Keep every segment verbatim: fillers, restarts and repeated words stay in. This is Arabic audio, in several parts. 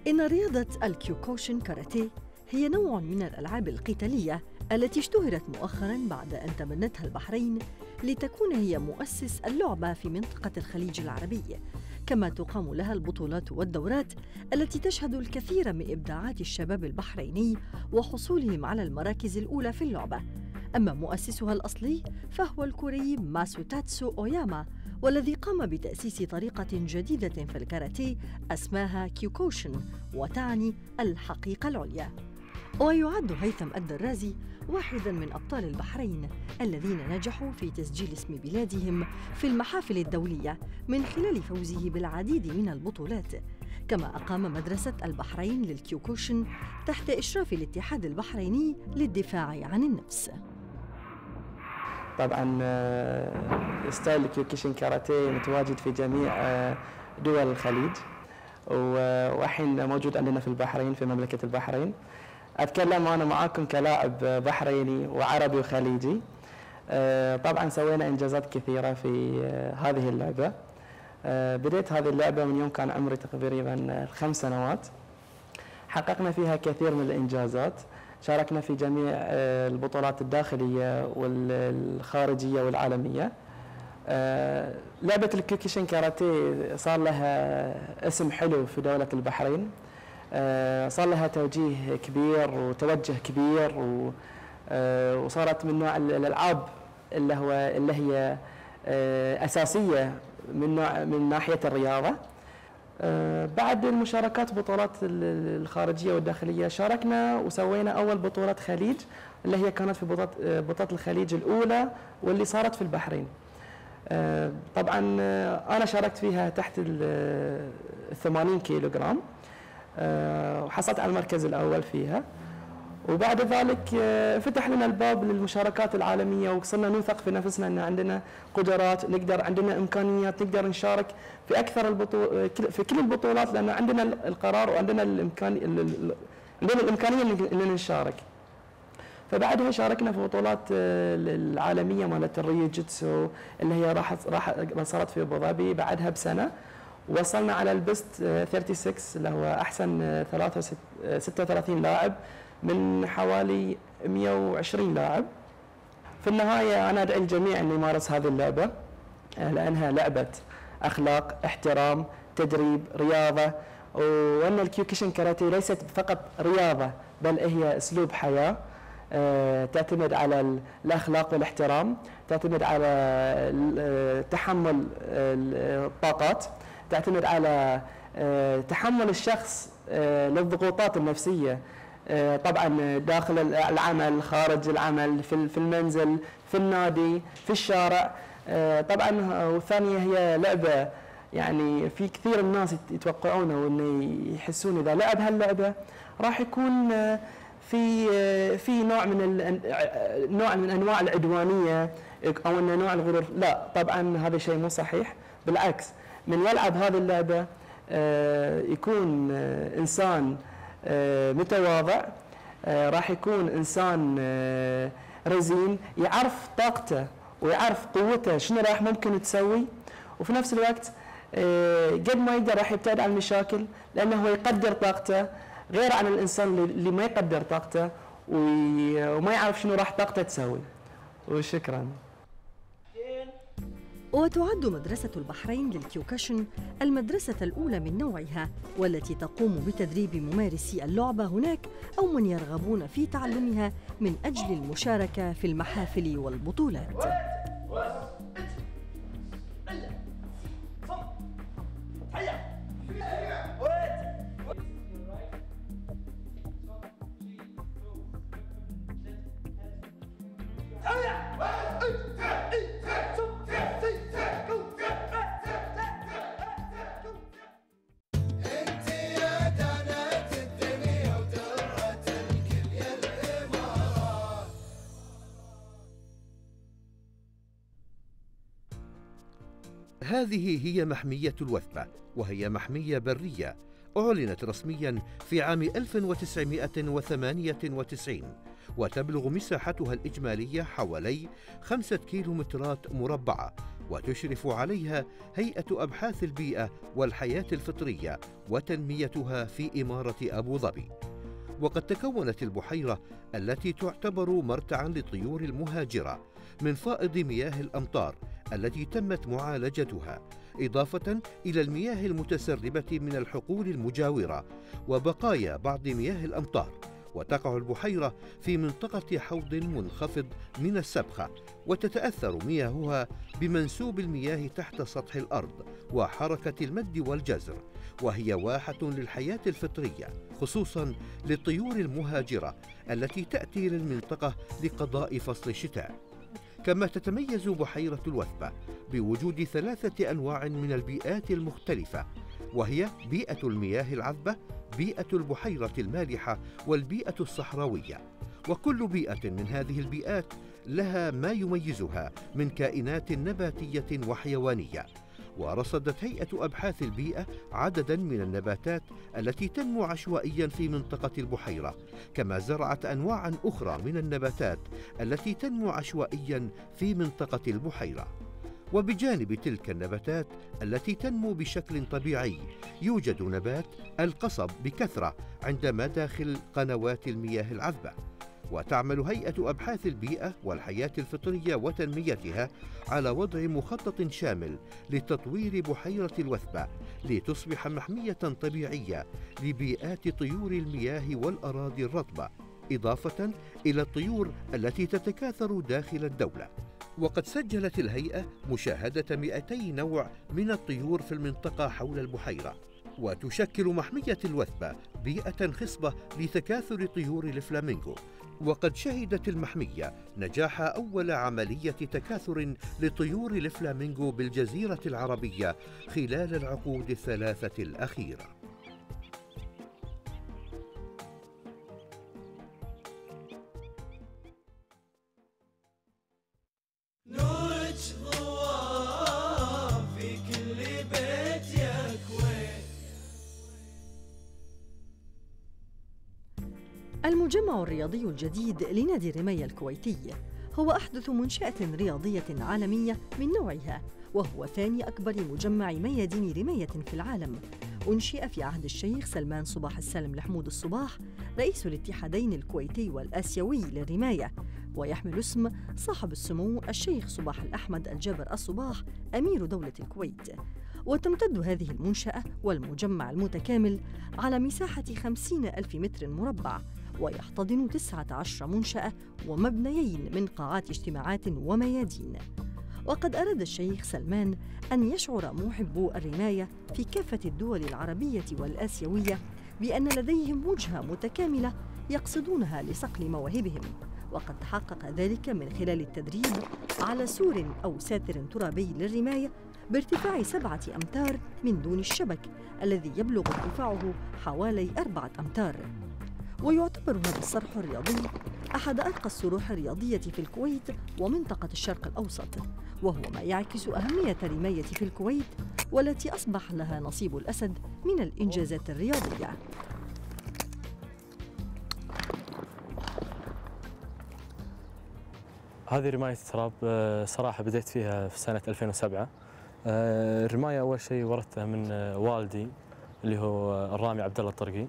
إن رياضة الكيوكوشن كاراتيه هي نوع من الألعاب القتالية التي اشتهرت مؤخراً بعد أن تبنتها البحرين لتكون هي مؤسس اللعبة في منطقة الخليج العربي، كما تقام لها البطولات والدورات التي تشهد الكثير من إبداعات الشباب البحريني وحصولهم على المراكز الأولى في اللعبة. أما مؤسسها الأصلي فهو الكوري ماسوتاتسو أوياما، والذي قام بتأسيس طريقة جديدة في الكاراتيه اسمها كيوكوشن، وتعني الحقيقة العليا. ويعد هيثم الدرازي واحداً من أبطال البحرين الذين نجحوا في تسجيل اسم بلادهم في المحافل الدولية من خلال فوزه بالعديد من البطولات، كما أقام مدرسة البحرين للكيوكوشن تحت إشراف الاتحاد البحريني للدفاع عن النفس. طبعاً ستايل الكيوكوشن كاراتيه متواجد في جميع دول الخليج، والحين موجود عندنا في البحرين في مملكة البحرين. أتكلم أنا معاكم كلاعب بحريني وعربي وخليجي. طبعاً سوينا إنجازات كثيرة في هذه اللعبة. بديت هذه اللعبة من يوم كان عمري تقريباً خمس سنوات. حققنا فيها كثير من الإنجازات، شاركنا في جميع البطولات الداخلية والخارجية والعالمية. لعبة الكيوكوشن كاراتيه صار لها اسم حلو في دولة البحرين، صار لها توجيه كبير وتوجه كبير، وصارت من نوع الألعاب اللي هو اللي هي أساسية من نوع من ناحية الرياضة. بعد المشاركات بطولات الخارجية والداخلية شاركنا وسوينا أول بطولة خليج اللي هي كانت في بطولة بطولة الخليج الأولى واللي صارت في البحرين. طبعا أنا شاركت فيها تحت الثمانين كيلو جرام، وحصلت على المركز الأول فيها. وبعد ذلك فتح لنا الباب للمشاركات العالمية، وصرنا نوثق في نفسنا أن عندنا قدرات، نقدر عندنا إمكانيات نقدر نشارك في أكثر البطولات في كل البطولات، لأن عندنا القرار وعندنا الإمكان عندنا الإمكانية أن نشارك. فبعدها شاركنا في بطولات العالمية مالت الريو جيتسو اللي هي راح راح صارت في أبو ظبي بعدها بسنة، وصلنا على البست ستة وثلاثين اللي هو أحسن ستة وثلاثين لاعب من حوالي مئة وعشرين لاعب. في النهاية أنا أدعي الجميع أن يمارس هذه اللعبة، لأنها لعبة أخلاق، احترام، تدريب، رياضة، وأن الكيوكوشن كاراتيه ليست فقط رياضة بل هي أسلوب حياة تعتمد على الأخلاق والاحترام، تعتمد على تحمل الطاقات، تعتمد على تحمل الشخص للضغوطات النفسية، طبعا داخل العمل، خارج العمل، في المنزل، في النادي، في الشارع. طبعا والثانية هي لعبة يعني في كثير الناس يتوقعونه وان يحسون اذا لعب هاللعبة راح يكون في في نوع من نوع من انواع العدوانية او ان نوع الغرور. لا طبعا هذا شيء مو صحيح، بالعكس من يلعب هذه اللعبة يكون انسان متواضع، راح يكون انسان رزين، يعرف طاقته ويعرف قوته شنو راح ممكن تسوي، وفي نفس الوقت قد ما يقدر راح يبتعد عن المشاكل لانه هو يقدر طاقته، غير عن الانسان اللي ما يقدر طاقته وما يعرف شنو راح طاقته تسوي. وشكرا. وتعد مدرسة البحرين للكيوكوشن المدرسة الأولى من نوعها، والتي تقوم بتدريب ممارسي اللعبة هناك أو من يرغبون في تعلمها من أجل المشاركة في المحافل والبطولات. هذه هي محمية الوثبة، وهي محمية برية أعلنت رسمياً في عام ألف وتسعمئة وثمانية وتسعين، وتبلغ مساحتها الإجمالية حوالي خمسة كيلومترات مربعة، وتشرف عليها هيئة أبحاث البيئة والحياة الفطرية وتنميتها في إمارة أبو ظبي. وقد تكونت البحيرة التي تعتبر مرتعاً للطيور المهاجرة من فائض مياه الأمطار التي تمت معالجتها، إضافة إلى المياه المتسربة من الحقول المجاورة وبقايا بعض مياه الأمطار. وتقع البحيرة في منطقة حوض منخفض من السبخة، وتتأثر مياهها بمنسوب المياه تحت سطح الأرض وحركة المد والجزر، وهي واحة للحياة الفطرية خصوصا للطيور المهاجرة التي تأتي للمنطقة لقضاء فصل الشتاء. كما تتميز بحيرة الوثبة بوجود ثلاثة أنواع من البيئات المختلفة، وهي بيئة المياه العذبة، بيئة البحيرة المالحة، والبيئة الصحراوية. وكل بيئة من هذه البيئات لها ما يميزها من كائنات نباتية وحيوانية. ورصدت هيئة أبحاث البيئة عدداً من النباتات التي تنمو عشوائياً في منطقة البحيرة، كما زرعت أنواعاً أخرى من النباتات التي تنمو عشوائياً في منطقة البحيرة. وبجانب تلك النباتات التي تنمو بشكل طبيعي، يوجد نبات القصب بكثرة عند مداخل قنوات المياه العذبة. وتعمل هيئة أبحاث البيئة والحياة الفطرية وتنميتها على وضع مخطط شامل لتطوير بحيرة الوثبة لتصبح محمية طبيعية لبيئات طيور المياه والأراضي الرطبة، إضافة إلى الطيور التي تتكاثر داخل الدولة. وقد سجلت الهيئة مشاهدة مئتي نوع من الطيور في المنطقة حول البحيرة. وتشكل محمية الوثبة بيئة خصبة لتكاثر طيور الفلامينغو. وقد شهدت المحمية نجاح أول عملية تكاثر لطيور الفلامينغو بالجزيرة العربية خلال العقود الثلاثة الأخيرة. المجمع الرياضي الجديد لنادي الرماية الكويتي هو أحدث منشأة رياضية عالمية من نوعها، وهو ثاني أكبر مجمع ميادين رماية في العالم. أنشئ في عهد الشيخ سلمان صباح السالم لحمود الصباح رئيس الاتحادين الكويتي والآسيوي للرماية، ويحمل اسم صاحب السمو الشيخ صباح الأحمد الجابر الصباح أمير دولة الكويت. وتمتد هذه المنشأة والمجمع المتكامل على مساحة خمسين ألف متر مربع، ويحتضن تسعة عشر منشأة ومبنيين من قاعات اجتماعات وميادين. وقد أراد الشيخ سلمان أن يشعر محبو الرماية في كافة الدول العربية والآسيوية بأن لديهم وجهة متكاملة يقصدونها لصقل مواهبهم، وقد تحقق ذلك من خلال التدريب على سور أو ساتر ترابي للرماية بارتفاع سبعة أمتار من دون الشبك الذي يبلغ ارتفاعه حوالي أربعة أمتار. ويعتبر هذا الصرح الرياضي أحد أرقى الصروح الرياضية في الكويت ومنطقة الشرق الأوسط، وهو ما يعكس أهمية الرماية في الكويت والتي أصبح لها نصيب الأسد من الإنجازات الرياضية. هذه رماية التراب صراحة بديت فيها في سنة ألفين وسبعة. الرماية أول شيء ورثتها من والدي اللي هو الرامي عبد الله الطرقي.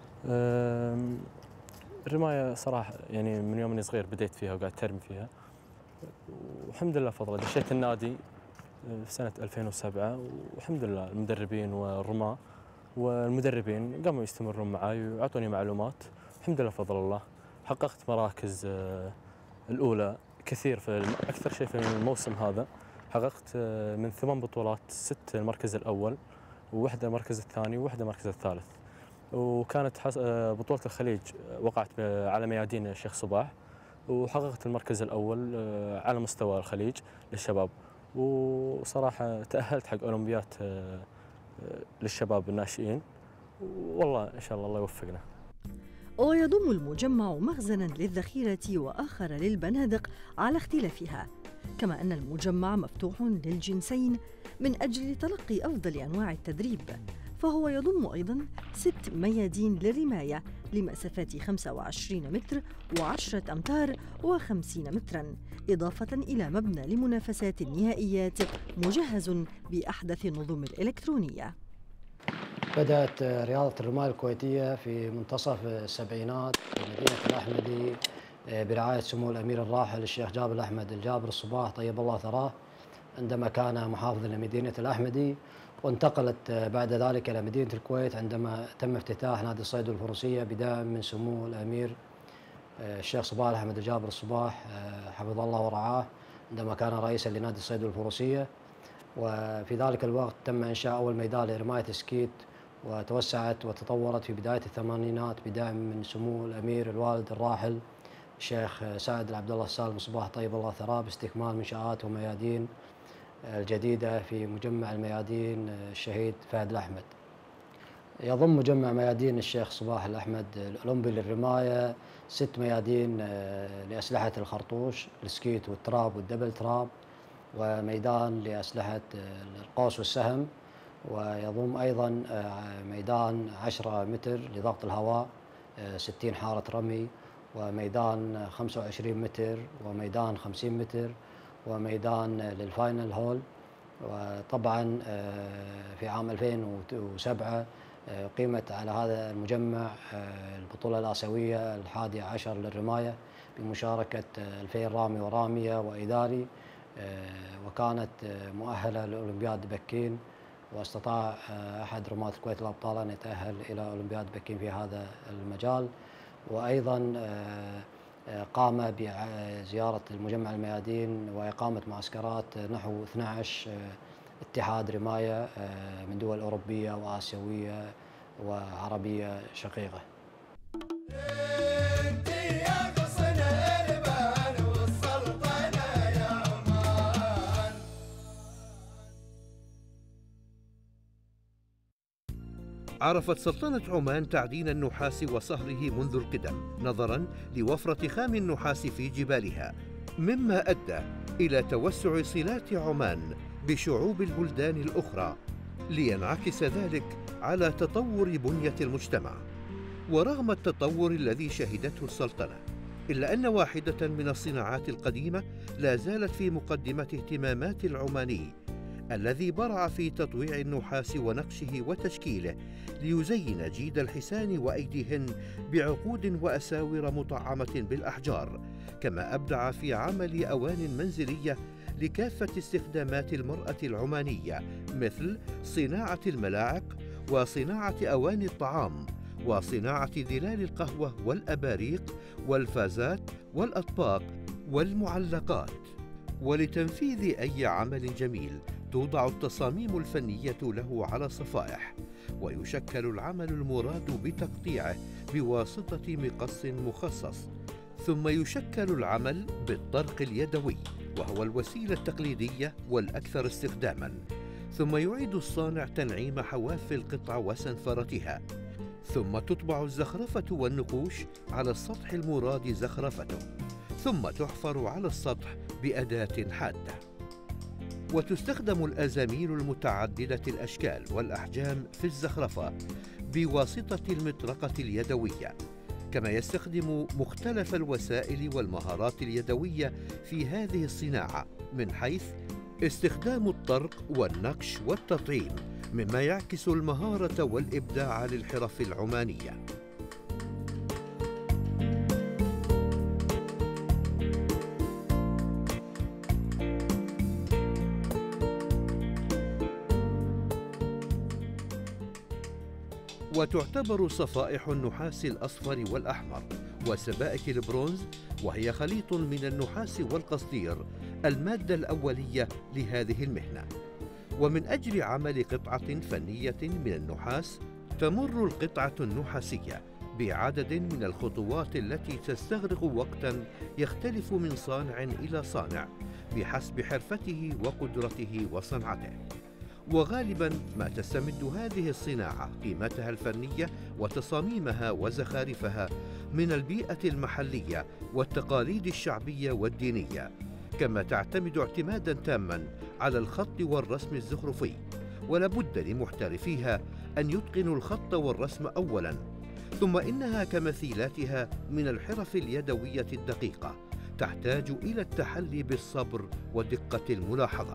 الرماية صراحة يعني من يوم اني صغير بديت فيها وقاعد ترمي فيها، والحمد لله فضله دشيت النادي في سنة ألفين وسبعة، والحمد لله المدربين والرماة والمدربين قاموا يستمرون معي ويعطوني معلومات. الحمد لله فضل الله حققت مراكز الأولى كثير في أكثر شيء في الموسم هذا. حققت من ثمان بطولات ست المركز الأول، وواحدة المركز الثاني وواحدة المركز الثالث. وكانت بطولة الخليج وقعت على ميادين الشيخ صباح، وحققت المركز الأول على مستوى الخليج للشباب. وصراحة تأهلت حق أولمبيات للشباب الناشئين، والله إن شاء الله الله يوفقنا. ويضم المجمع مخزناً للذخيرة وآخر للبنادق على اختلافها، كما أن المجمع مفتوح للجنسين من أجل تلقي أفضل أنواع التدريب، فهو يضم أيضاً ست ميادين للرماية لمسافات خمسة وعشرين متر وعشرة أمتار وخمسين متراً، إضافة إلى مبنى لمنافسات النهائيات مجهز بأحدث النظم الإلكترونية. بدأت رياضة الرماية الكويتية في منتصف السبعينات في مدينة الأحمدي برعاية سمو الأمير الراحل الشيخ جابر أحمد الجابر الصباح طيب الله ثراه عندما كان محافظا لمدينة الأحمدي، وانتقلت بعد ذلك إلى مدينة الكويت عندما تم افتتاح نادي الصيد والفروسية بدعم من سمو الأمير الشيخ صباح أحمد الجابر الصباح حفظه الله ورعاه عندما كان رئيسا لنادي الصيد والفروسية. وفي ذلك الوقت تم إنشاء أول ميدان لرماية سكيت، وتوسعت وتطورت في بداية الثمانينات بدعم من سمو الأمير الوالد الراحل الشيخ سعد العبد الله السالم صباح طيب الله ثراه باستكمال منشآت وميادين الجديدة في مجمع الميادين الشهيد فهد الأحمد. يضم مجمع ميادين الشيخ صباح الأحمد الأولمبي للرماية ست ميادين لأسلحة الخرطوش السكيت والتراب والدبل تراب، وميدان لأسلحة القوس والسهم، ويضم أيضا ميدان عشرة متر لضغط الهواء ستين حارة رمي، وميدان خمسة وعشرين متر، وميدان خمسين متر، وميدان للفاينل هول. وطبعا في عام ألفين وسبعة قيمت على هذا المجمع البطولة الآسيوية الحادية عشر للرماية بمشاركة ألفين رامي ورامية وإداري، وكانت مؤهلة لأولمبياد بكين، واستطاع أحد رماة الكويت الأبطال أن يتأهل إلى أولمبياد بكين في هذا المجال. وأيضا قام بزيارة المجمع الميادين وإقامة معسكرات نحو اثني عشر اتحاد رماية من دول أوروبية وآسيوية وعربية شقيقة. عرفت سلطنة عمان تعدين النحاس وصهره منذ القدم نظراً لوفرة خام النحاس في جبالها، مما أدى إلى توسع صلات عمان بشعوب البلدان الأخرى، لينعكس ذلك على تطور بنية المجتمع. ورغم التطور الذي شهدته السلطنة، إلا أن واحدة من الصناعات القديمة لا زالت في مقدمة اهتمامات العماني، الذي برع في تطويع النحاس ونقشه وتشكيله ليزين جيد الحسان وأيديهن بعقود وأساور مطعمة بالأحجار، كما أبدع في عمل أواني منزلية لكافة استخدامات المرأة العمانية، مثل صناعة الملاعق وصناعة أواني الطعام وصناعة ظلال القهوة والأباريق والفازات والأطباق والمعلقات. ولتنفيذ أي عمل جميل توضع التصاميم الفنية له على صفائح، ويشكل العمل المراد بتقطيعه بواسطة مقص مخصص، ثم يشكل العمل بالطرق اليدوي وهو الوسيلة التقليدية والأكثر استخداماً، ثم يعيد الصانع تنعيم حواف القطع وسنفرتها، ثم تطبع الزخرفة والنقوش على السطح المراد زخرفته، ثم تحفر على السطح بأداة حادة. وتستخدم الأزاميل المتعددة الأشكال والأحجام في الزخرفة بواسطة المطرقة اليدوية، كما يستخدم مختلف الوسائل والمهارات اليدوية في هذه الصناعة، من حيث استخدام الطرق والنقش والتطعيم، مما يعكس المهارة والإبداع للحرف العمانية. وتعتبر صفائح النحاس الأصفر والأحمر وسبائك البرونز، وهي خليط من النحاس والقصدير، المادة الأولية لهذه المهنة. ومن أجل عمل قطعة فنية من النحاس تمر القطعة النحاسية بعدد من الخطوات التي تستغرق وقتاً يختلف من صانع إلى صانع بحسب حرفته وقدرته وصنعته. وغالباً ما تستمد هذه الصناعة قيمتها الفنية وتصاميمها وزخارفها من البيئة المحلية والتقاليد الشعبية والدينية، كما تعتمد اعتماداً تاماً على الخط والرسم الزخرفي. ولا بد لمحترفيها أن يتقنوا الخط والرسم أولاً، ثم إنها كمثيلاتها من الحرف اليدوية الدقيقة تحتاج إلى التحلي بالصبر ودقة الملاحظة.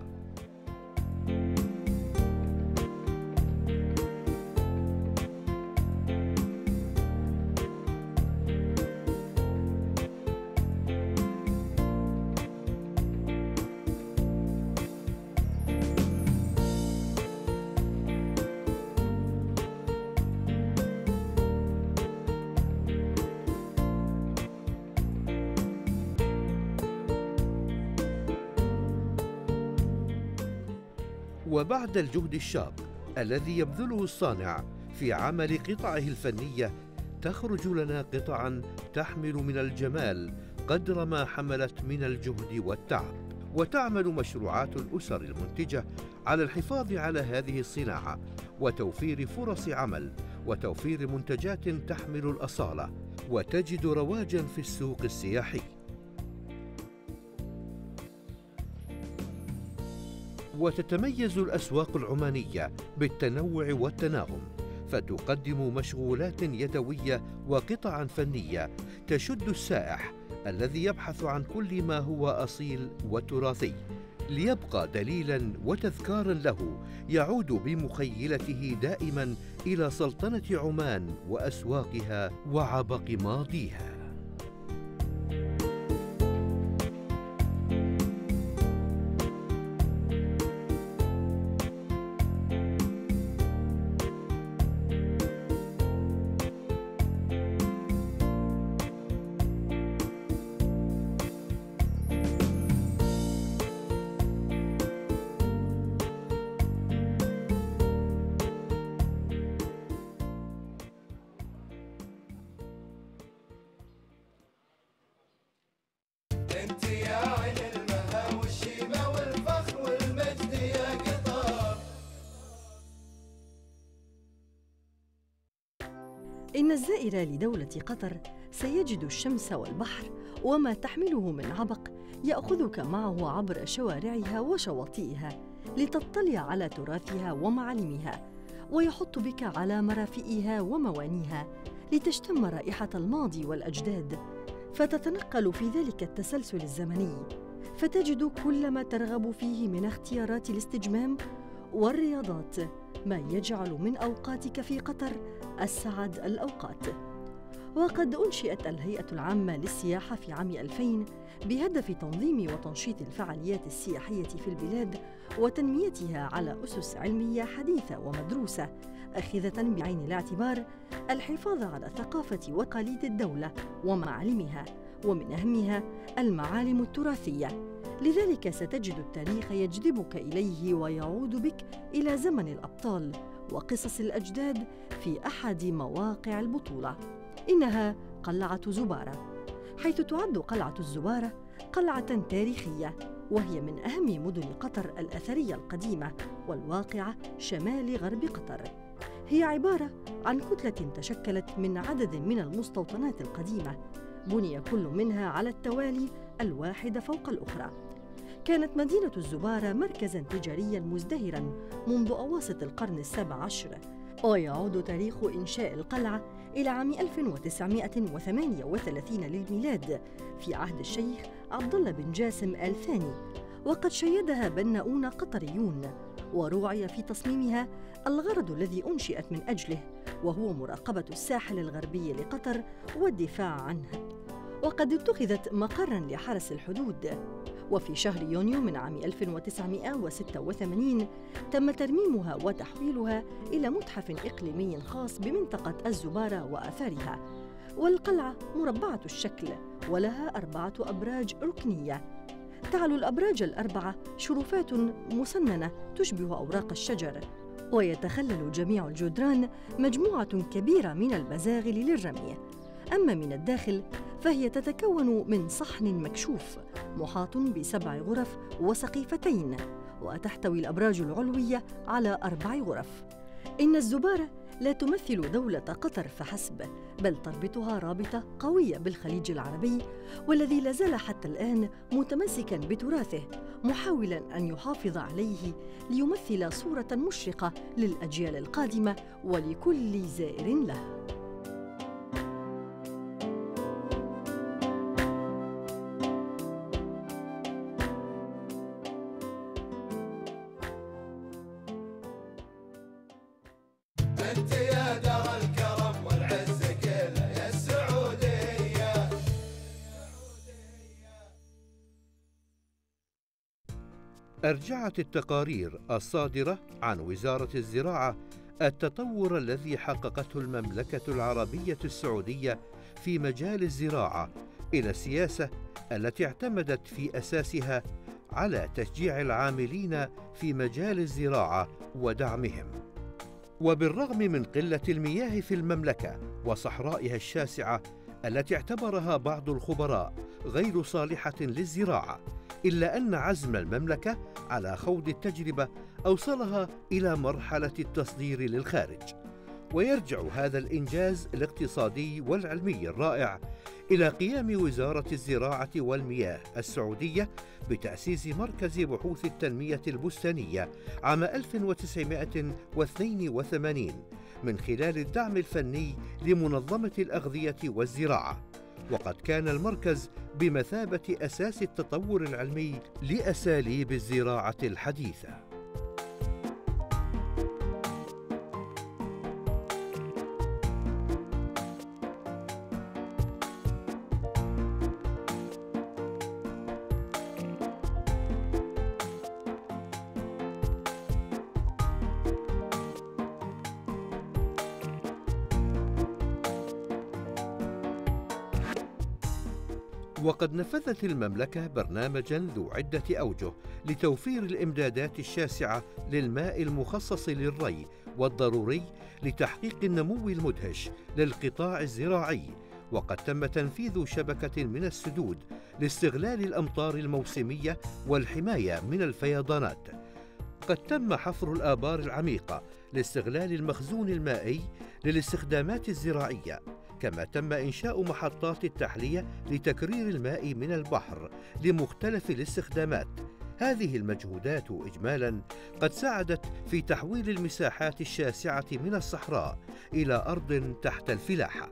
وبعد الجهد الشاق الذي يبذله الصانع في عمل قطعه الفنية، تخرج لنا قطعاً تحمل من الجمال قدر ما حملت من الجهد والتعب. وتعمل مشروعات الأسر المنتجة على الحفاظ على هذه الصناعة وتوفير فرص عمل وتوفير منتجات تحمل الأصالة وتجد رواجاً في السوق السياحي. وتتميز الأسواق العمانية بالتنوع والتناغم، فتقدم مشغولات يدوية وقطعا فنية تشد السائح الذي يبحث عن كل ما هو أصيل وتراثي، ليبقى دليلا وتذكارا له يعود بمخيلته دائما إلى سلطنة عمان وأسواقها وعبق ماضيها. إن الزائر لدولة قطر سيجد الشمس والبحر وما تحمله من عبق يأخذك معه عبر شوارعها وشواطئها لتطلع على تراثها ومعالمها، ويحط بك على مرافئها وموانيها لتشتم رائحة الماضي والأجداد، فتتنقل في ذلك التسلسل الزمني فتجد كل ما ترغب فيه من اختيارات الاستجمام والرياضات، ما يجعل من أوقاتك في قطر أسعد الأوقات. وقد أنشئت الهيئة العامة للسياحة في عام ألفين بهدف تنظيم وتنشيط الفعاليات السياحية في البلاد وتنميتها على أسس علمية حديثة ومدروسة، أخذة بعين الاعتبار الحفاظ على ثقافة وتقاليد الدولة ومعالمها، ومن أهمها المعالم التراثية. لذلك ستجد التاريخ يجذبك إليه ويعود بك إلى زمن الأبطال وقصص الأجداد في أحد مواقع البطولة. إنها قلعة زبارة، حيث تعد قلعة الزبارة قلعة تاريخية، وهي من أهم مدن قطر الأثرية القديمة والواقعة شمال غرب قطر. هي عبارة عن كتلة تشكلت من عدد من المستوطنات القديمة، بني كل منها على التوالي الواحدة فوق الأخرى. كانت مدينة الزبارة مركزاً تجارياً مزدهراً منذ أواسط القرن السابع عشر، ويعود تاريخ إنشاء القلعة إلى عام ألف وتسعمائة وثمانية وثلاثين للميلاد في عهد الشيخ عبد الله بن جاسم آل ثاني، وقد شيدها بناؤون قطريون، وروعي في تصميمها الغرض الذي أنشئت من أجله، وهو مراقبة الساحل الغربي لقطر والدفاع عنه. وقد اتخذت مقراً لحرس الحدود، وفي شهر يونيو من عام ألف وتسعمائة وستة وثمانين تم ترميمها وتحويلها إلى متحف إقليمي خاص بمنطقة الزبارة وآثارها. والقلعة مربعة الشكل ولها أربعة أبراج ركنية، تعلو الأبراج الأربعة شرفات مسننة تشبه أوراق الشجر، ويتخلل جميع الجدران مجموعة كبيرة من البزاغل للرمي. أما من الداخل فهي تتكون من صحن مكشوف محاط بسبع غرف وسقيفتين، وتحتوي الأبراج العلوية على أربع غرف. إن الزبارة لا تمثل دولة قطر فحسب، بل تربطها رابطة قوية بالخليج العربي، والذي لا زال حتى الآن متمسكاً بتراثه، محاولاً أن يحافظ عليه ليمثل صورة مشرقة للأجيال القادمة ولكل زائر له. أرجعت التقارير الصادرة عن وزارة الزراعة التطور الذي حققته المملكة العربية السعودية في مجال الزراعة إلى السياسة التي اعتمدت في أساسها على تشجيع العاملين في مجال الزراعة ودعمهم. وبالرغم من قلة المياه في المملكة وصحرائها الشاسعة التي اعتبرها بعض الخبراء غير صالحة للزراعة، إلا أن عزم المملكة على خوض التجربة أوصلها إلى مرحلة التصدير للخارج. ويرجع هذا الإنجاز الاقتصادي والعلمي الرائع إلى قيام وزارة الزراعة والمياه السعودية بتأسيس مركز بحوث التنمية البستانية عام ألف وتسعمائة واثنين وثمانين من خلال الدعم الفني لمنظمة الأغذية والزراعة. وقد كان المركز بمثابة أساس التطور العلمي لأساليب الزراعة الحديثة. وقد نفذت المملكة برنامجاً ذو عدة أوجه لتوفير الإمدادات الشاسعة للماء المخصص للري والضروري لتحقيق النمو المدهش للقطاع الزراعي. وقد تم تنفيذ شبكة من السدود لاستغلال الأمطار الموسمية والحماية من الفيضانات. قد تم حفر الآبار العميقة لاستغلال المخزون المائي للاستخدامات الزراعية، كما تم إنشاء محطات التحلية لتكرير الماء من البحر لمختلف الاستخدامات. هذه المجهودات إجمالاً قد ساعدت في تحويل المساحات الشاسعة من الصحراء إلى أرض تحت الفلاحة.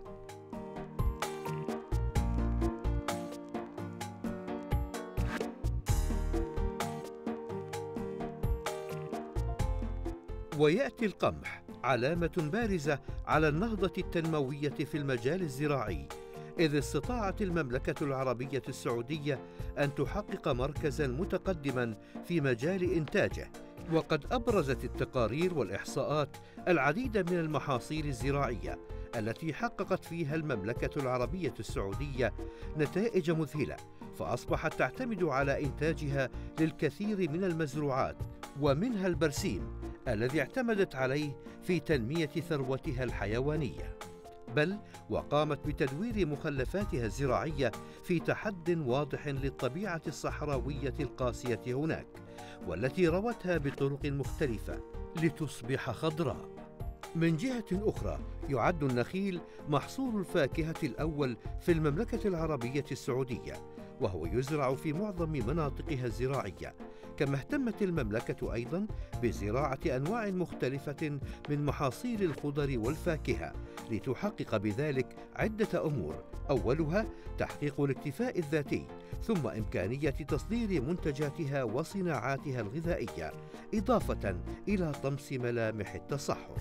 ويأتي القمح علامة بارزة على النهضة التنموية في المجال الزراعي، إذ استطاعت المملكة العربية السعودية أن تحقق مركزاً متقدماً في مجال إنتاجه. وقد أبرزت التقارير والإحصاءات العديد من المحاصيل الزراعية التي حققت فيها المملكة العربية السعودية نتائج مذهلة، فأصبحت تعتمد على إنتاجها للكثير من المزروعات، ومنها البرسيم الذي اعتمدت عليه في تنمية ثروتها الحيوانية، بل وقامت بتدوير مخلفاتها الزراعية في تحد واضح للطبيعة الصحراوية القاسية هناك، والتي روتها بطرق مختلفة لتصبح خضراء. من جهة أخرى، يعد النخيل محصول الفاكهة الأول في المملكة العربية السعودية، وهو يزرع في معظم مناطقها الزراعية. كما اهتمت المملكة أيضاً بزراعة أنواع مختلفة من محاصيل الخضر والفاكهة لتحقق بذلك عدة أمور، أولها تحقيق الاكتفاء الذاتي، ثم إمكانية تصدير منتجاتها وصناعاتها الغذائية، إضافة إلى طمس ملامح التصحر.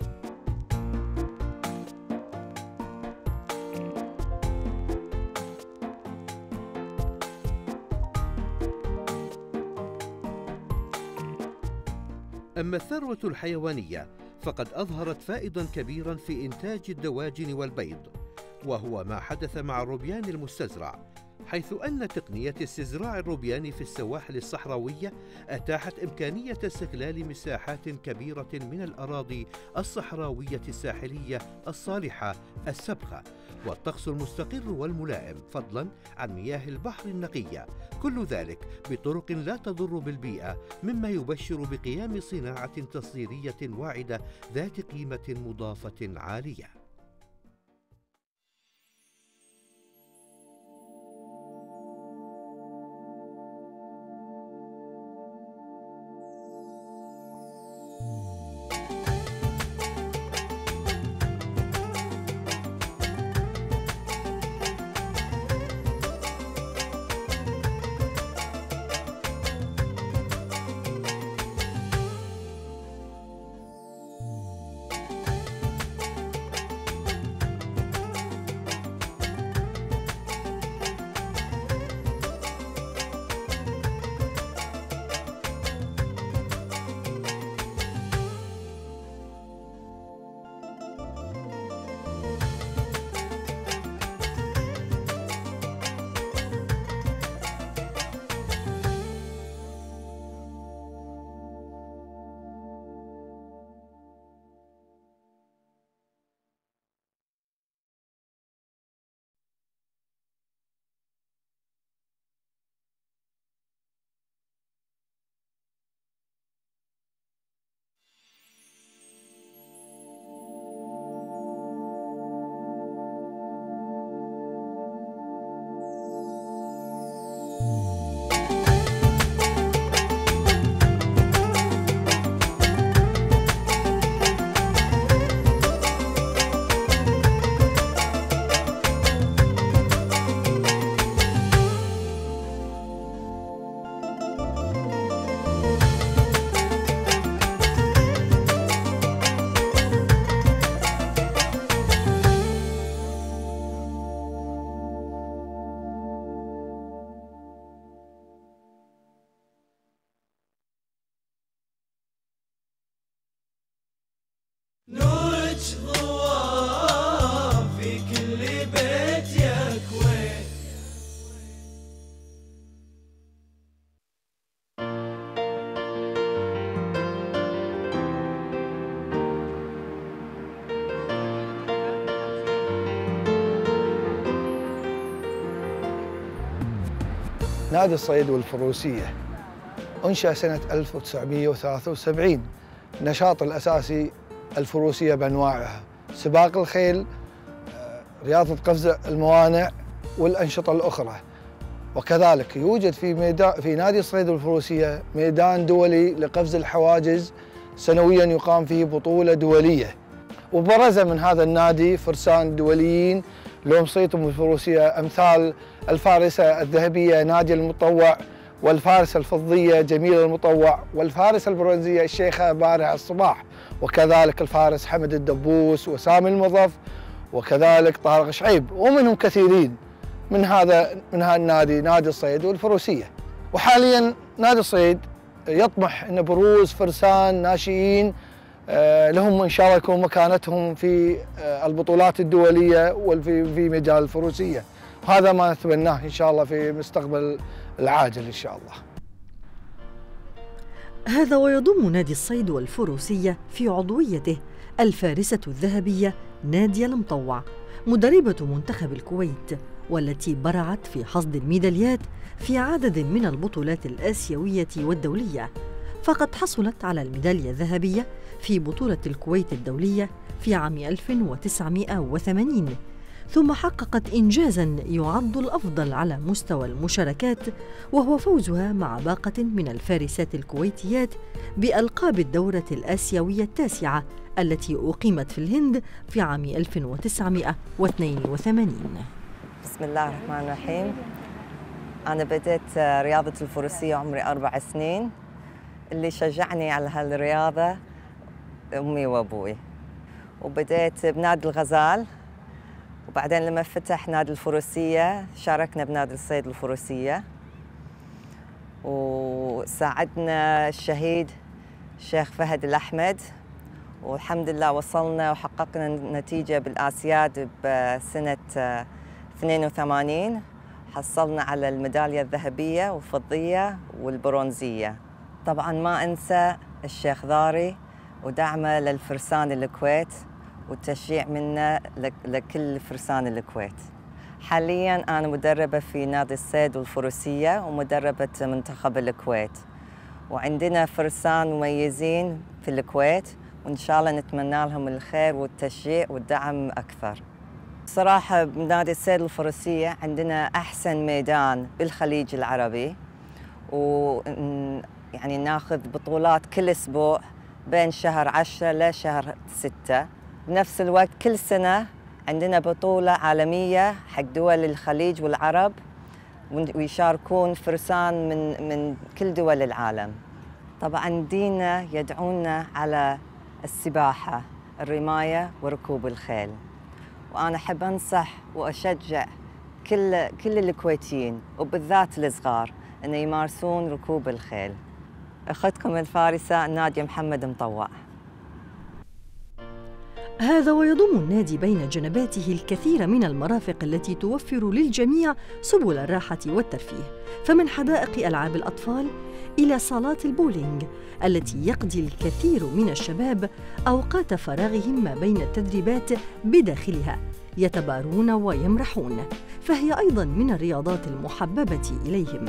أما الثروة الحيوانية فقد أظهرت فائضاً كبيراً في إنتاج الدواجن والبيض، وهو ما حدث مع الروبيان المستزرع، حيث أن تقنية استزراع الروبيان في السواحل الصحراوية أتاحت إمكانية استغلال مساحات كبيرة من الأراضي الصحراوية الساحلية الصالحة السبخة والطقس المستقر والملائم، فضلا عن مياه البحر النقية، كل ذلك بطرق لا تضر بالبيئة، مما يبشر بقيام صناعة تصديرية واعدة ذات قيمة مضافة عالية. نادي الصيد والفروسية أنشأ سنة ألف وتسعمئة وثلاثة وسبعين. النشاط الأساسي الفروسية بأنواعها، سباق الخيل، رياضة قفز الموانع والأنشطة الأخرى. وكذلك يوجد في ميدان في نادي الصيد والفروسية ميدان دولي لقفز الحواجز، سنويا يقام فيه بطولة دولية. وبرز من هذا النادي فرسان دوليين لهم صيتهم الفروسية، أمثال الفارسة الذهبية نادية المطوع، والفارسة الفضية جميلة المطوع، والفارسة البرونزية الشيخة بارع الصباح، وكذلك الفارس حمد الدبوس وسامي المضف، وكذلك طارق شعيب، ومنهم كثيرين من هذا من هذا النادي، نادي الصيد والفروسية. وحاليا نادي الصيد يطمح ان بروز فرسان ناشئين لهم ان شاء الله يكون مكانتهم في البطولات الدوليه وفي في مجال الفروسيه، وهذا ما نتمناه ان شاء الله في المستقبل العاجل ان شاء الله. هذا ويضم نادي الصيد والفروسيه في عضويته الفارسه الذهبيه نادية المطوع، مدربه منتخب الكويت، والتي برعت في حصد الميداليات في عدد من البطولات الآسيوية والدولية، فقد حصلت على الميدالية الذهبية في بطولة الكويت الدولية في عام ألف وتسعمئة وثمانين، ثم حققت إنجازاً يعد الأفضل على مستوى المشاركات، وهو فوزها مع باقة من الفارسات الكويتيات بألقاب الدورة الآسيوية التاسعة التي أقيمت في الهند في عام ألف وتسعمئة واثنين وثمانين. بسم الله الرحمن الرحيم. أنا بديت رياضة الفروسية عمري أربع سنين. اللي شجعني على هالرياضة أمي وأبوي، وبديت بنادي الغزال، وبعدين لما فتح نادي الفروسية شاركنا بنادي الصيد الفروسية، وساعدنا الشهيد الشيخ فهد الأحمد، والحمد لله وصلنا وحققنا نتيجة بالآسياد بسنة اثنين وثمانين، حصلنا على الميدالية الذهبية والفضية والبرونزية. طبعاً ما أنسى الشيخ ذاري ودعمه للفرسان الكويت والتشجيع منه لكل فرسان الكويت. حالياً أنا مدربة في نادي الصيد والفروسية ومدربة منتخب الكويت، وعندنا فرسان مميزين في الكويت، وإن شاء الله نتمنى لهم الخير والتشجيع والدعم أكثر. صراحة بنادي الصيد والفروسية عندنا أحسن ميدان بالخليج العربي، و يعني ناخذ بطولات كل أسبوع بين شهر عشرة لشهر ستة. بنفس الوقت كل سنة عندنا بطولة عالمية حق دول الخليج والعرب، ويشاركون فرسان من من كل دول العالم. طبعاً ديننا يدعونا على السباحة، الرماية وركوب الخيل، وأنا أحب أنصح وأشجع كل كل الكويتيين وبالذات الصغار أن يمارسون ركوب الخيل. أختكم الفارسة نادية محمد مطوع. هذا ويضم النادي بين جنباته الكثير من المرافق التي توفر للجميع سبل الراحة والترفيه، فمن حدائق ألعاب الأطفال إلى صالات البولينج التي يقضي الكثير من الشباب أوقات فراغهم ما بين التدريبات بداخلها يتبارون ويمرحون، فهي أيضاً من الرياضات المحببة إليهم.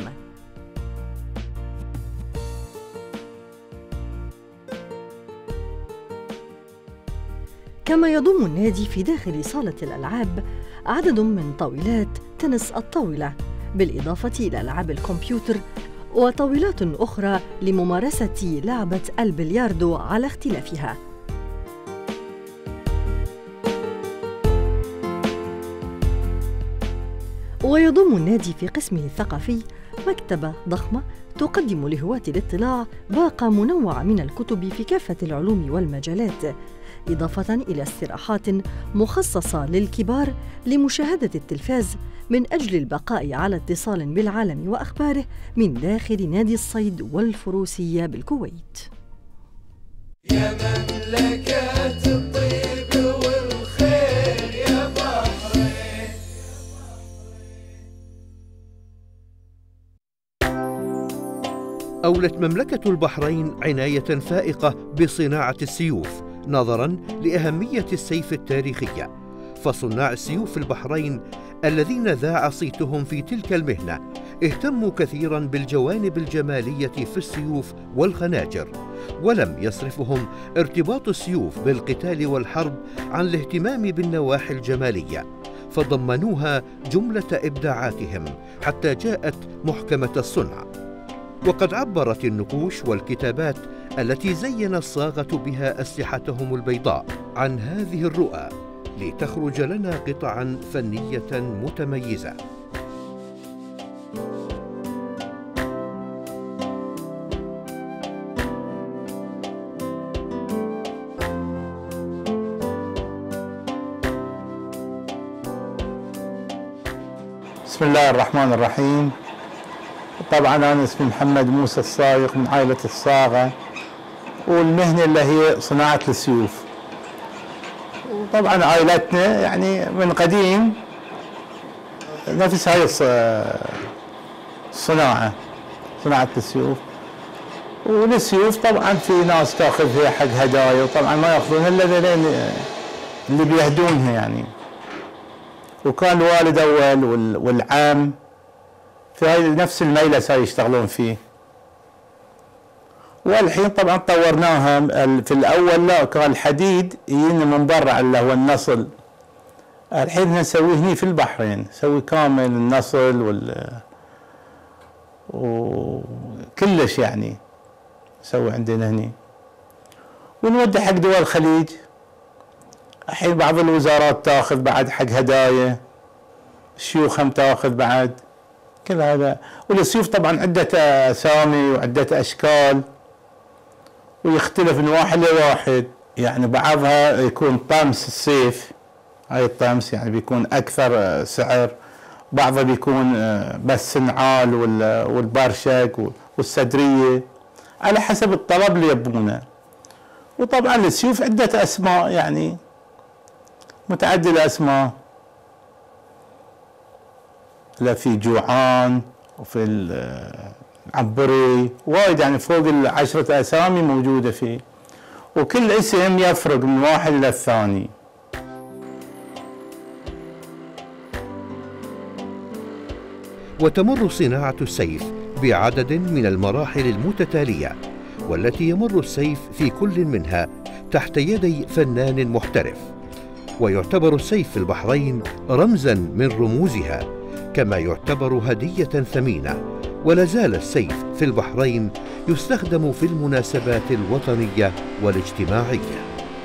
كما يضم النادي في داخل صالة الألعاب عدد من طاولات تنس الطاولة، بالإضافة إلى ألعاب الكمبيوتر وطاولات أخرى لممارسة لعبة البلياردو على اختلافها. ويضم النادي في قسمه الثقافي مكتبة ضخمة تقدم لهواة الاطلاع باقة منوعة من الكتب في كافة العلوم والمجالات، إضافة إلى استراحات مخصصة للكبار لمشاهدة التلفاز من أجل البقاء على اتصال بالعالم وأخباره من داخل نادي الصيد والفروسية بالكويت. يا مملكة الطيب والخير يا بحرين. أولت مملكة البحرين عناية فائقة بصناعة السيوف نظراً لأهمية السيف التاريخية، فصناع السيوف في البحرين الذين ذاع صيتهم في تلك المهنة اهتموا كثيراً بالجوانب الجمالية في السيوف والخناجر، ولم يصرفهم ارتباط السيوف بالقتال والحرب عن الاهتمام بالنواحي الجمالية، فضمنوها جملة إبداعاتهم حتى جاءت محكمة الصنع. وقد عبرت النقوش والكتابات التي زين الصاغة بها أسلحتهم البيضاء عن هذه الرؤى لتخرج لنا قطعاً فنية متميزة. بسم الله الرحمن الرحيم. طبعا أنا اسمي محمد موسى الصايغ من عائلة الصاغة، والمهنة اللي هي صناعة السيوف. وطبعا عائلتنا يعني من قديم نفس هاي الصناعة، صناعة السيوف. والسيوف طبعا في ناس تاخذها حق هدايا، وطبعا ما ياخذونها الا اللي بيهدونها يعني. وكان الوالد اول والعام في هاي نفس الميلس هاي يشتغلون فيه. والحين طبعا طورناها. في الاول لا كان الحديد يجينا من برا اللي هو النصل، الحين نسويه هني في البحرين، نسوي كامل النصل وال وكلش يعني نسوي عندنا هني، ونودي حق دول الخليج. الحين بعض الوزارات تاخذ بعد حق هدايا، الشيوخ هم تاخذ بعد كل هذا. والسيوف طبعا عدة اسامي وعدة اشكال، ويختلف من واحد لواحد. يعني بعضها يكون طمس السيف، هاي الطمس يعني بيكون اكثر سعر، بعضها بيكون بس النعال والبرشك والسدريه على حسب الطلب اللي يبونه. وطبعا السيوف عدة اسماء يعني متعدد الاسماء. لا في جوعان وفي العنبري وايد، يعني فوق العشرة أسامي موجودة فيه، وكل اسم يفرق من واحد إلى الثاني. وتمر صناعة السيف بعدد من المراحل المتتالية، والتي يمر السيف في كل منها تحت يدي فنان محترف. ويعتبر السيف في البحرين رمزاً من رموزها، كما يعتبر هدية ثمينة. ولا زال السيف في البحرين يستخدم في المناسبات الوطنية والاجتماعية.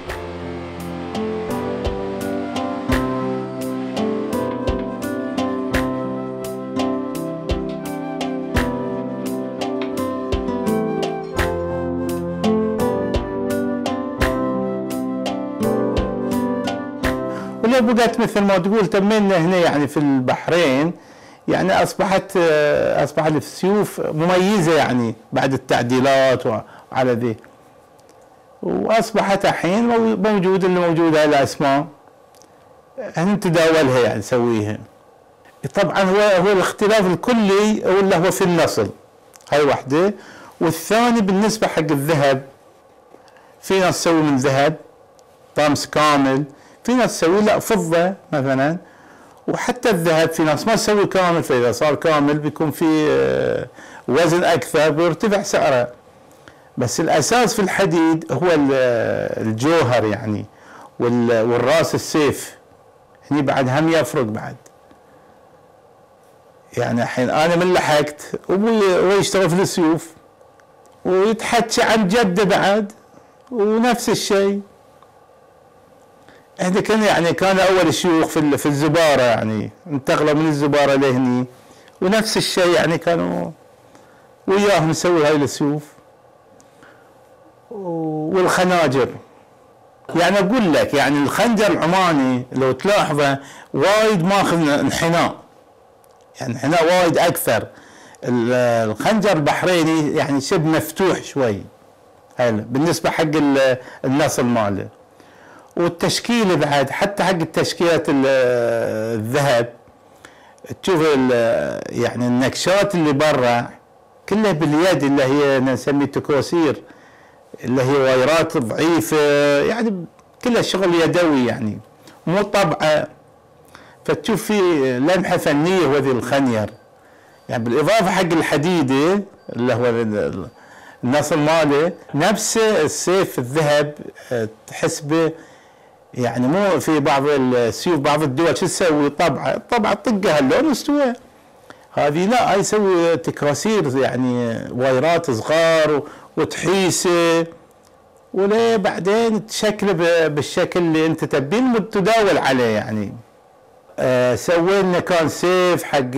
ولو بقت مثل ما تقول تمنا هنا يعني في البحرين، يعني اصبحت اصبحت السيوف مميزه يعني بعد التعديلات وعلى ذي، واصبحت الحين موجود اللي موجوده الاسماء احنا نتداولها يعني نسويها. طبعا هو هو الاختلاف الكلي ولا هو في النصل، هاي واحده. والثاني بالنسبه حق الذهب، في ناس تسوي من ذهب طامس كامل، في ناس تسوي لا فضه مثلا، وحتى الذهب في ناس ما تسوي كامل، فاذا صار كامل بيكون في وزن اكثر بيرتفع سعره. بس الاساس في الحديد هو الجوهر يعني، والراس السيف هني بعد هم يفرق بعد. يعني الحين انا من لحقت ابوي هو يشتغل في السيوف ويتحكى عن جده بعد، ونفس الشيء احنا كنا يعني كان اول شيوخ في في الزباره، يعني انتقلوا من الزباره لهني، ونفس الشيء يعني كانوا وياهم نسوي هاي السيوف والخناجر. يعني اقول لك يعني الخنجر العماني لو تلاحظه وايد ماخذ انحناء، يعني انحناء وايد اكثر. الخنجر البحريني يعني شبه مفتوح شوي هلا بالنسبه حق النصل ماله. والتشكيل بعد حتى حق التشكيلات الذهب تشوف يعني النكشات اللي برا كلها باليد، اللي هي نسميه تكوسير، اللي هي وايرات ضعيفه، يعني كلها شغل يدوي يعني مو طبعه. فتشوف في لمحه فنيه وذي الخنير، يعني بالاضافه حق الحديده اللي هو النصل ماله، نفس السيف الذهب تحس به يعني مو في بعض السيوف بعض الدول شو تسوي طبعه طبعه طقها اللون واستوى. هذه لا، هاي يسوي تكاسير يعني وايرات صغار وتحيسه، ولا بعدين تشكله بالشكل اللي انت تبين تداول عليه يعني. آه سوينا كان سيف حق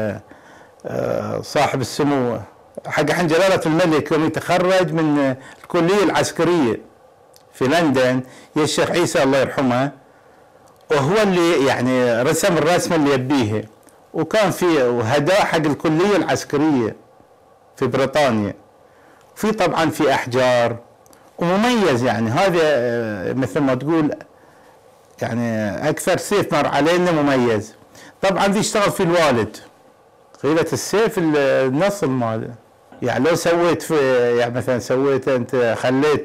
آه صاحب السمو حق حين جلاله الملك يوم يتخرج من الكليه العسكريه في لندن، يا الشيخ عيسى الله يرحمه، وهو اللي يعني رسم الرسمه اللي يبيها، وكان في هدايا حق الكليه العسكريه في بريطانيا، في طبعا في احجار ومميز. يعني هذا مثل ما تقول يعني اكثر سيف مر علينا مميز. طبعا ذي اشتغل في الوالد خيلة السيف النصل ماله، يعني لو سويت في يعني مثلا سويت انت خليت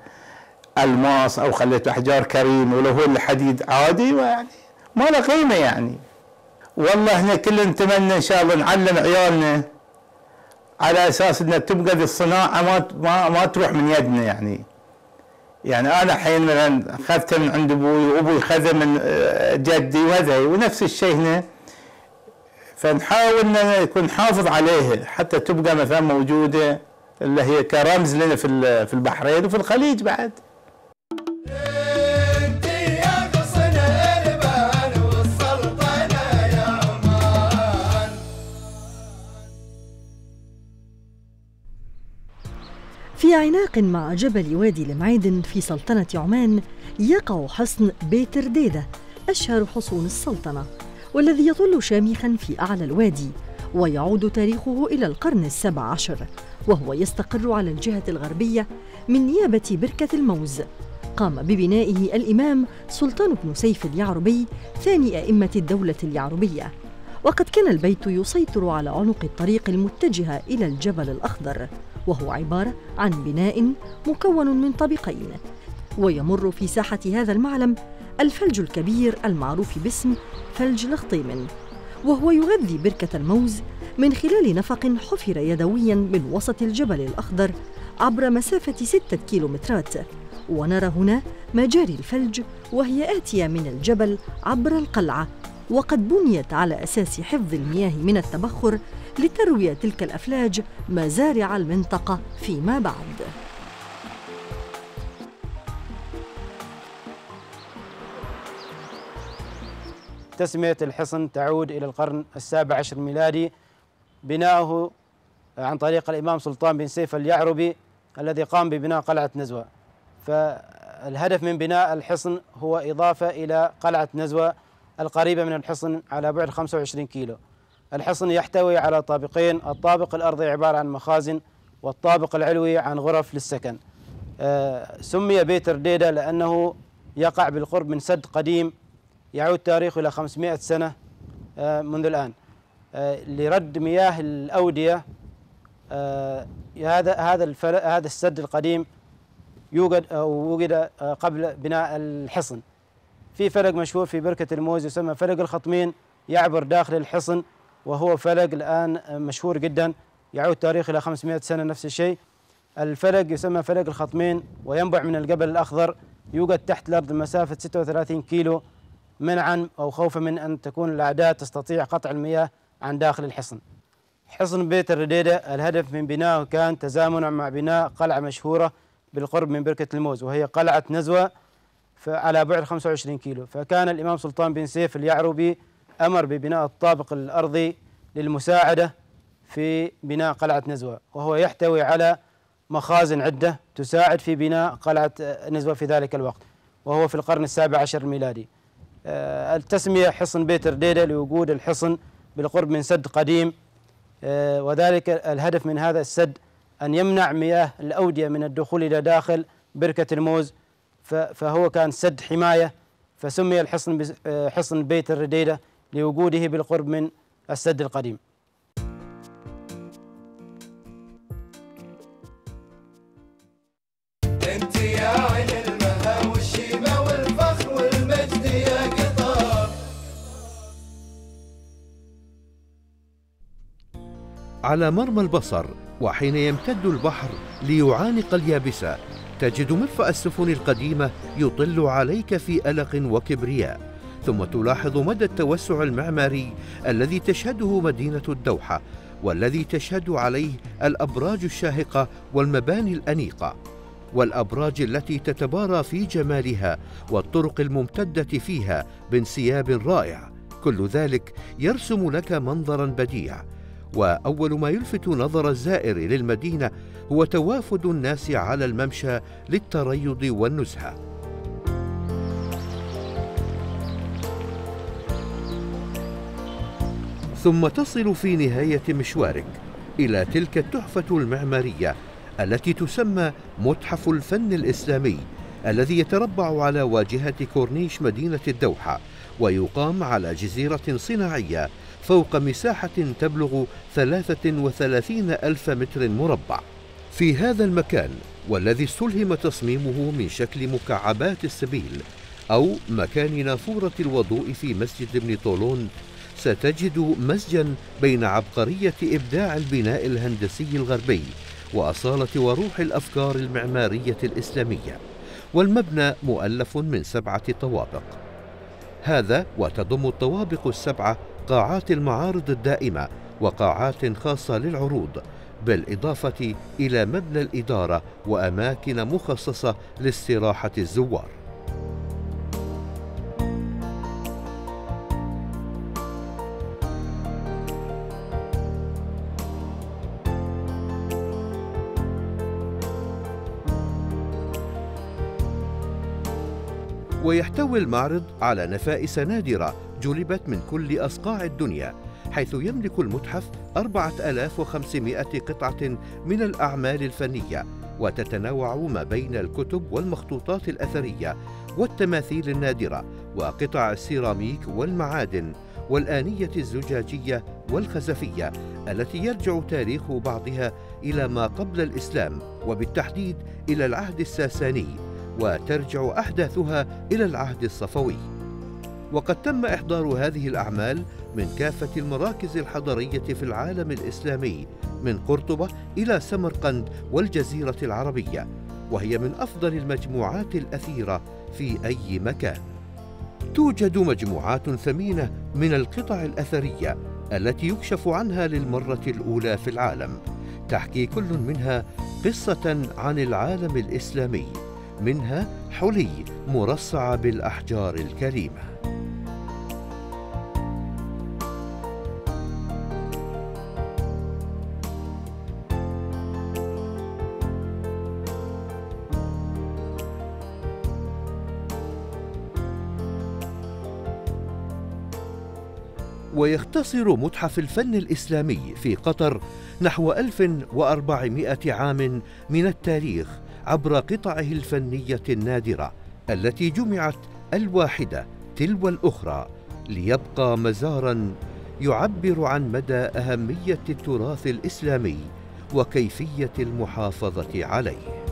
الماس او خليت احجار كريمه ولو هو الحديد عادي يعني ما له قيمه يعني. والله احنا كلنا نتمنى ان شاء الله نعلم عيالنا على اساس ان تبقى ذي الصناعه ما ما ما تروح من يدنا يعني. يعني انا الحين مثلا اخذتها من عند ابوي وابوي خذها من جدي وهذا، ونفس الشيء هنا، فنحاول ان نكون نحافظ عليها حتى تبقى مثلا موجوده اللي هي كرمز لنا في في البحرين وفي الخليج بعد. في عناق مع جبل وادي المعادن في سلطنة عمان يقع حصن بيت رديدة، أشهر حصون السلطنة، والذي يظل شامخاً في أعلى الوادي، ويعود تاريخه إلى القرن السابع عشر، وهو يستقر على الجهة الغربية من نيابة بركة الموز. قام ببنائه الإمام سلطان بن سيف اليعربي ثاني أئمة الدولة اليعربية، وقد كان البيت يسيطر على عنق الطريق المتجهة إلى الجبل الأخضر، وهو عبارة عن بناء مكون من طابقين. ويمر في ساحة هذا المعلم الفلج الكبير المعروف باسم فلج الخطيم، وهو يغذي بركة الموز من خلال نفق حفر يدوياً من وسط الجبل الأخضر عبر مسافة ستة كيلومترات. ونرى هنا مجاري الفلج وهي آتية من الجبل عبر القلعة، وقد بنيت على أساس حفظ المياه من التبخر لتروي تلك الأفلاج مزارع المنطقة فيما بعد. تسمية الحصن تعود إلى القرن السابع عشر الميلادي، بناؤه عن طريق الإمام سلطان بن سيف اليعربي الذي قام ببناء قلعة نزوة. فالهدف من بناء الحصن هو إضافة إلى قلعة نزوة القريبة من الحصن على بعد خمسة وعشرين كيلو. الحصن يحتوي على طابقين، الطابق الأرضي عبارة عن مخازن، والطابق العلوي عن غرف للسكن. آه سمي بيت رديدة لأنه يقع بالقرب من سد قديم يعود تاريخه إلى خمسمائة سنة آه منذ الآن، آه لرد مياه الأودية. آه هذا هذا هذا السد القديم يوجد أو وجد آه قبل بناء الحصن. في فلق مشهور في بركة الموز يسمى فلق الخطمين يعبر داخل الحصن، وهو فلق الآن مشهور جدا يعود تاريخه إلى خمسمائة سنة نفس الشيء. الفلق يسمى فلق الخطمين وينبع من الجبل الأخضر، يوجد تحت الأرض مسافة ستة وثلاثين كيلو، منعا أو خوفا من أن تكون الأعداء تستطيع قطع المياه عن داخل الحصن. حصن بيت الرديدة الهدف من بنائه كان تزامنا مع بناء قلعة مشهورة بالقرب من بركة الموز، وهي قلعة نزوة على بعد خمسة وعشرين كيلو. فكان الإمام سلطان بن سيف اليعربي أمر ببناء الطابق الأرضي للمساعدة في بناء قلعة نزوة، وهو يحتوي على مخازن عدة تساعد في بناء قلعة نزوة في ذلك الوقت، وهو في القرن السابع عشر الميلادي. التسمية حصن بيت رديدة لوجود الحصن بالقرب من سد قديم، وذلك الهدف من هذا السد أن يمنع مياه الأودية من الدخول إلى داخل بركة الموز، فهو كان سد حماية، فسمي الحصن حصن بيت الرديدة لوجوده بالقرب من السد القديم. انت يا عين المها والشيمة والفخر والمجد يا قطار. على مرمى البصر وحين يمتد البحر ليعانق اليابسة، تجد مرفأ السفن القديمة يطل عليك في ألق وكبرياء، ثم تلاحظ مدى التوسع المعماري الذي تشهده مدينة الدوحة، والذي تشهد عليه الأبراج الشاهقة والمباني الأنيقة، والأبراج التي تتبارى في جمالها، والطرق الممتدة فيها بانسياب رائع. كل ذلك يرسم لك منظرا بديع. وأول ما يلفت نظر الزائر للمدينة هو توافد الناس على الممشى للتريض والنزهة. ثم تصل في نهاية مشوارك إلى تلك التحفة المعمارية التي تسمى متحف الفن الإسلامي، الذي يتربع على واجهة كورنيش مدينة الدوحة، ويقام على جزيرة صناعية فوق مساحة تبلغ ثلاثة وثلاثين ألف متر مربع. في هذا المكان، والذي استلهم تصميمه من شكل مكعبات السبيل أو مكان نافورة الوضوء في مسجد ابن طولون، ستجد مزجا بين عبقرية إبداع البناء الهندسي الغربي وأصالة وروح الأفكار المعمارية الإسلامية. والمبنى مؤلف من سبعة طوابق. هذا وتضم الطوابق السبعة قاعات المعارض الدائمة وقاعات خاصة للعروض، بالإضافة إلى مبنى الإدارة وأماكن مخصصة لاستراحة الزوار. ويحتوي المعرض على نفائس نادرة جلبت من كل أصقاع الدنيا، حيث يملك المتحف أربعة آلاف وخمسمائة قطعة من الأعمال الفنية، وتتنوع ما بين الكتب والمخطوطات الأثرية والتماثيل النادرة وقطع السيراميك والمعادن والآنية الزجاجية والخزفية التي يرجع تاريخ بعضها إلى ما قبل الإسلام، وبالتحديد إلى العهد الساساني، وترجع أحداثها إلى العهد الصفوي. وقد تم إحضار هذه الأعمال من كافة المراكز الحضرية في العالم الإسلامي، من قرطبة إلى سمرقند والجزيرة العربية، وهي من أفضل المجموعات الأثيرة في أي مكان. توجد مجموعات ثمينة من القطع الأثرية التي يكشف عنها للمرة الأولى في العالم، تحكي كل منها قصة عن العالم الإسلامي، منها حلي مرصعة بالأحجار الكريمة. ويختصر متحف الفن الإسلامي في قطر نحو ألف وأربعمائة عام من التاريخ عبر قطعه الفنية النادرة التي جمعت الواحدة تلو الأخرى ليبقى مزاراً يعبر عن مدى أهمية التراث الإسلامي وكيفية المحافظة عليه.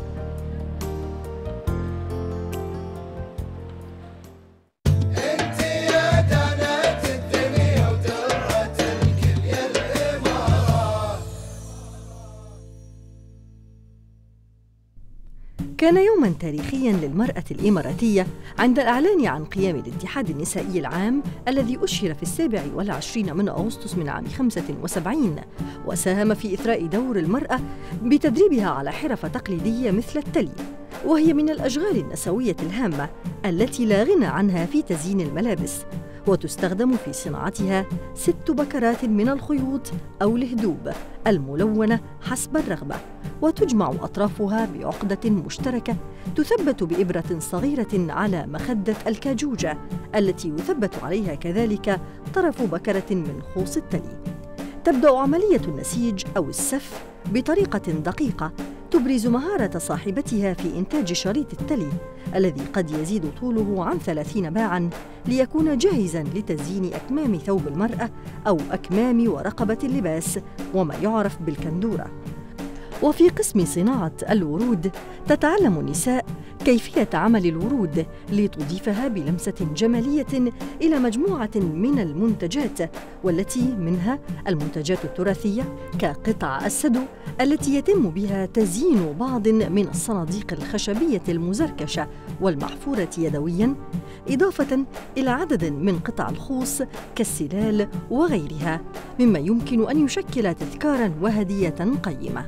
كان يوماً تاريخياً للمرأة الإماراتية عند الإعلان عن قيام الاتحاد النسائي العام الذي أشهر في السابع والعشرين من أغسطس من عام خمسة وسبعين، وساهم في إثراء دور المرأة بتدريبها على حرف تقليدية مثل التلي، وهي من الأشغال النسوية الهامة التي لا غنى عنها في تزيين الملابس، وتستخدم في صناعتها ست بكرات من الخيوط أو الهدوب الملونة حسب الرغبة، وتجمع أطرافها بعقدة مشتركة تثبت بإبرة صغيرة على مخدة الكاجوجة التي يثبت عليها كذلك طرف بكرة من خوص التلي. تبدأ عملية النسيج أو السف بطريقة دقيقة تبرز مهارة صاحبتها في إنتاج شريط التلي الذي قد يزيد طوله عن ثلاثين باعاً ليكون جاهزاً لتزيين أكمام ثوب المرأة أو أكمام ورقبة اللباس وما يعرف بالكندورة. وفي قسم صناعة الورود تتعلم النساء كيفية عمل الورود لتضيفها بلمسة جمالية إلى مجموعة من المنتجات، والتي منها المنتجات التراثية كقطع السدو التي يتم بها تزيين بعض من الصناديق الخشبية المزركشة والمحفورة يدوياً، إضافة إلى عدد من قطع الخوص كالسلال وغيرها، مما يمكن أن يشكل تذكاراً وهدية قيمة.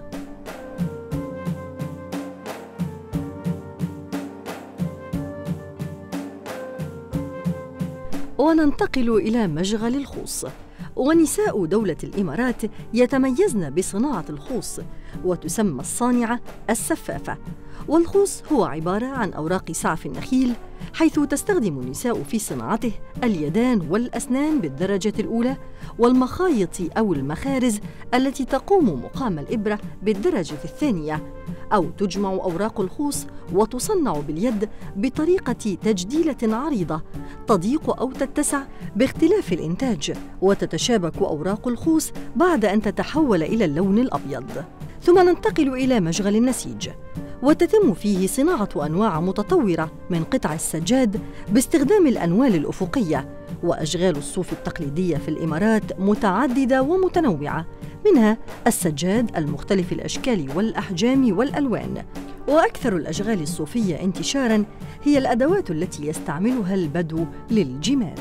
وننتقل إلى مشغل الخوص. ونساء دولة الإمارات يتميزن بصناعة الخوص، وتسمى الصانعة السفافة. والخوص هو عبارة عن أوراق سعف النخيل، حيث تستخدم النساء في صناعته اليدان والأسنان بالدرجة الأولى، والمخايط أو المخارز التي تقوم مقام الإبرة بالدرجة الثانية، أو تجمع أوراق الخوص وتصنع باليد بطريقة تجديلة عريضة تضيق أو تتسع باختلاف الإنتاج، وتتشابك أوراق الخوص بعد أن تتحول إلى اللون الأبيض. ثم ننتقل إلى مشغل النسيج، وتتم فيه صناعة أنواع متطورة من قطع السجاد باستخدام الأنوال الأفقية. وأشغال الصوف التقليدية في الإمارات متعددة ومتنوعة، منها السجاد المختلف الأشكال والأحجام والألوان. وأكثر الأشغال الصوفية انتشاراً هي الأدوات التي يستعملها البدو للجمال.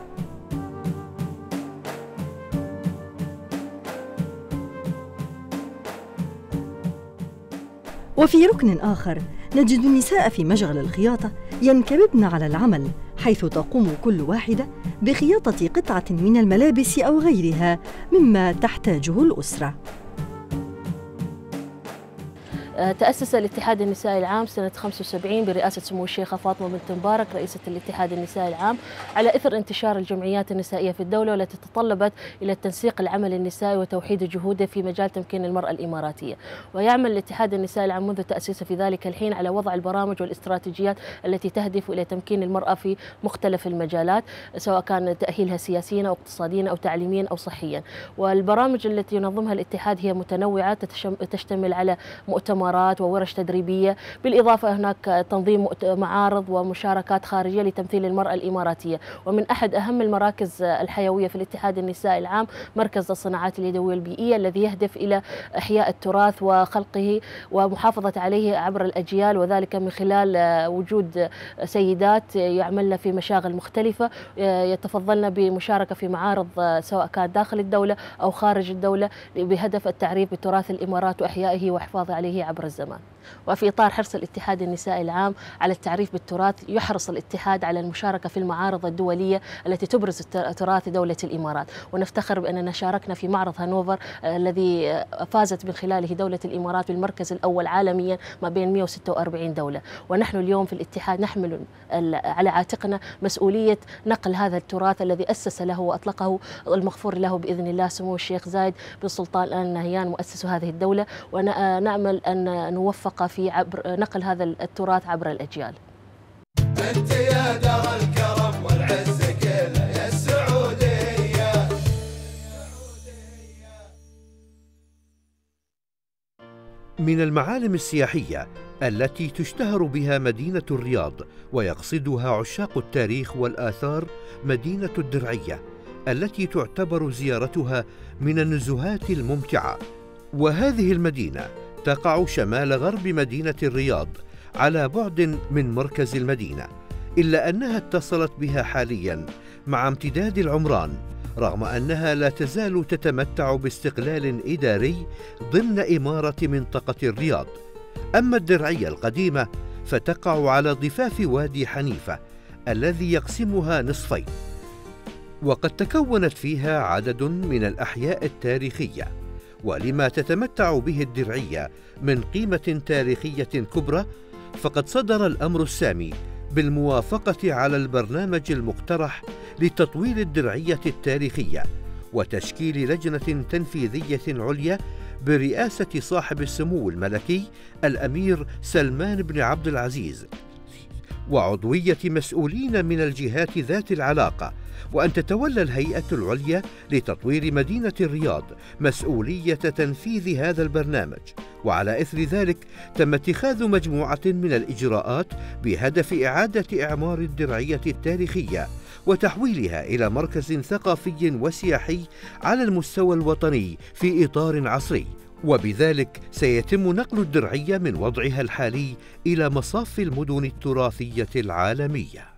وفي ركن آخر نجد النساء في مشغل الخياطة ينكببن على العمل، حيث تقوم كل واحدة بخياطة قطعة من الملابس أو غيرها مما تحتاجه الأسرة. تأسس الاتحاد النسائي العام سنة خمسة وسبعين برئاسة سمو الشيخة فاطمة بنت مبارك رئيسة الاتحاد النسائي العام على إثر انتشار الجمعيات النسائية في الدولة، والتي تطلبت إلى تنسيق العمل النسائي وتوحيد جهوده في مجال تمكين المرأة الإماراتية. ويعمل الاتحاد النسائي العام منذ تأسيسه في ذلك الحين على وضع البرامج والاستراتيجيات التي تهدف إلى تمكين المرأة في مختلف المجالات، سواء كان تأهيلها سياسيا أو اقتصاديا أو تعليميا أو صحيا. والبرامج التي ينظمها الاتحاد هي متنوعة، تشتمل على مؤتمرات وورش تدريبية، بالإضافة هناك تنظيم معارض ومشاركات خارجية لتمثيل المرأة الإماراتية. ومن أحد أهم المراكز الحيوية في الاتحاد النسائي العام مركز الصناعات اليدوية البيئية، الذي يهدف إلى إحياء التراث وخلقه ومحافظة عليه عبر الأجيال، وذلك من خلال وجود سيدات يعملن في مشاغل مختلفة، يتفضلن بمشاركة في معارض سواء كان داخل الدولة أو خارج الدولة، بهدف التعريف بتراث الإمارات وإحيائه والحفاظ عليه عبر الزمان. وفي إطار حرص الاتحاد النسائي العام على التعريف بالتراث، يحرص الاتحاد على المشاركة في المعارض الدولية التي تبرز تراث دولة الإمارات، ونفتخر بأننا شاركنا في معرض هانوفر الذي فازت من خلاله دولة الإمارات بالمركز الأول عالميا ما بين مئة وستة وأربعين دولة. ونحن اليوم في الاتحاد نحمل على عاتقنا مسؤولية نقل هذا التراث الذي أسس له وأطلقه المغفور له بإذن الله سمو الشيخ زايد بن سلطان آل نهيان مؤسس هذه الدولة، ونأمل أن نوفق في عبر نقل هذا التراث عبر الأجيال. أنت يا دار الكرم والعز كله يا السعودية. من المعالم السياحية التي تشتهر بها مدينة الرياض ويقصدها عشاق التاريخ والآثار مدينة الدرعية، التي تعتبر زيارتها من النزهات الممتعة. وهذه المدينة تقع شمال غرب مدينة الرياض على بعد من مركز المدينة، إلا أنها اتصلت بها حالياً مع امتداد العمران، رغم أنها لا تزال تتمتع باستقلال إداري ضمن إمارة منطقة الرياض. أما الدرعية القديمة فتقع على ضفاف وادي حنيفة الذي يقسمها نصفين، وقد تكونت فيها عدد من الأحياء التاريخية. ولما تتمتع به الدرعية من قيمة تاريخية كبرى، فقد صدر الأمر السامي بالموافقة على البرنامج المقترح لتطوير الدرعية التاريخية وتشكيل لجنة تنفيذية عليا برئاسة صاحب السمو الملكي الأمير سلمان بن عبد العزيز، وعضوية مسؤولين من الجهات ذات العلاقة، وأن تتولى الهيئة العليا لتطوير مدينة الرياض مسؤولية تنفيذ هذا البرنامج. وعلى إثر ذلك تم اتخاذ مجموعة من الإجراءات بهدف إعادة إعمار الدرعية التاريخية وتحويلها إلى مركز ثقافي وسياحي على المستوى الوطني في إطار عصري، وبذلك سيتم نقل الدرعية من وضعها الحالي إلى مصاف المدن التراثية العالمية.